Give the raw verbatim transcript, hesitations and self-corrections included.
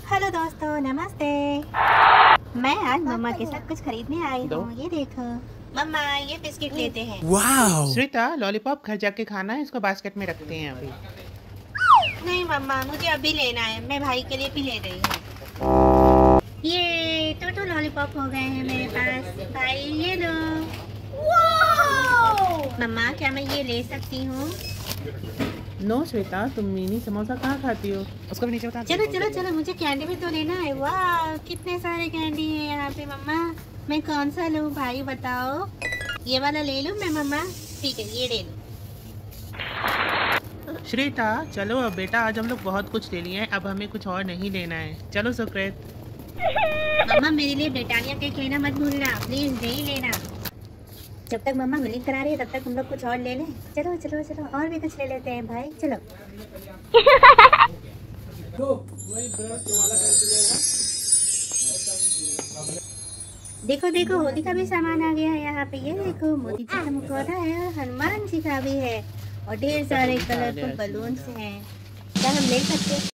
Hello दोस्तों, नमस्ते। मैं आज मम्मा के साथ कुछ खरीदने आई हूँ। ये देखो मम्मा, ये बिस्किट लेते हैं। वाओ! श्वेता, लॉलीपॉप घर जाके खाना है, इसको बास्केट में रखते हैं अभी। नहीं मम्मा, मुझे अभी लेना है। मैं भाई के लिए भी ले रही हूँ। ये टू टू लॉलीपॉप हो गए हैं मेरे पास। भाई ये लो। मम्मा, क्या मैं ये ले सकती हूँ? नो श्वेता, तुम मिनी समोसा कहाँ खाती हो? उसको भी नीचे उतार। चलो चलो चलो, मुझे कैंडी भी तो लेना है। वाह, कितने सारे कैंडी हैं यहाँ पे। मम्मा, मैं कौन सा लूँ? भाई बताओ। ये वाला ले लूँ मैं मम्मा? ठीक है, ये ले लूँ। श्वेता, चलो अब बेटा, आज हम लोग बहुत कुछ ले लिए हैं, अब हमें कुछ और नहीं लेना है। चलो सुकृत। मम्मा, मेरे लिए ब्रिटानिया केक लेना मत भूलना, प्लीज नहीं लेना। जब तक मम्मा मिलिंग करा रही है तब तक हम लोग कुछ और ले लें। चलो चलो चलो, और भी कुछ ले लेते हैं भाई, चलो। देखो देखो, होली का भी सामान आ गया है यहाँ पे। ये देखो, मोती जी का मुखौटा है और हनुमान जी का भी है और ढेर सारे कलरफुल बलून्स हैं। क्या हम ले सकते हैं?